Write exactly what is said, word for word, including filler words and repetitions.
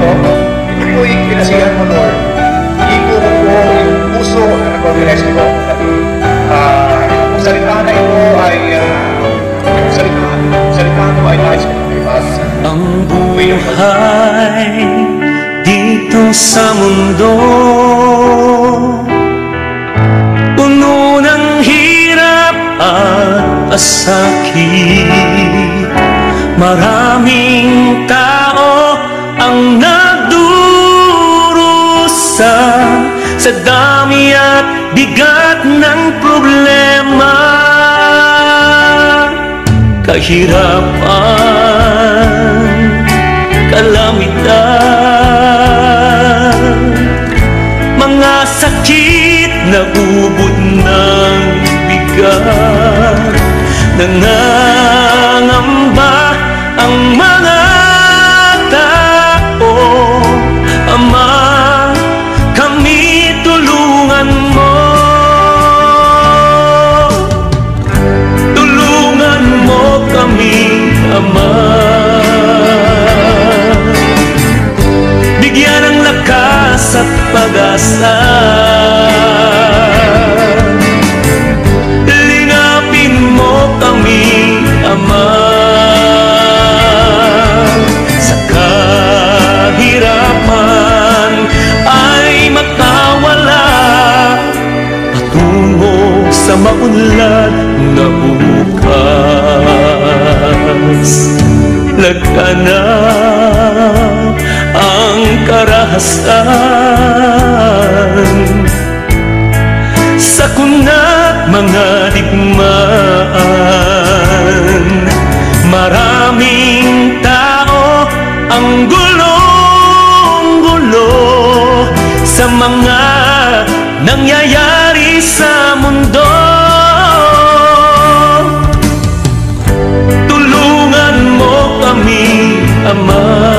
ito, ito po'y kinasihan mo, Lord. Iiko ko po yung puso na nag-organize ito. Uh, yung salita na ito ay uh, yung salita, yung salita na ito ay nais ko nakipas. Ang buhay dito sa mundo, puno ng hirap at pasakit. Maraming tao ang nagdurusa sa dami at bigat ng problema. Kahirapan, kalamidad, mga sakit na ubod ng bigat. Nangangamba ang mga tao. Ama, kami tulungan mo. Tulungan mo kami, Ama. Bigyan ng lakas at pag-asa. Lingapin mo kami, Ama. Sa kahirapan ay makawala, patungo sa maunlad na bukas. Lagana ang karahasan, sakunat mga digmaan. Maraming tao ang gulong-gulo sa mga nangyayari sa mundo. Tulungan mo kami, Ama.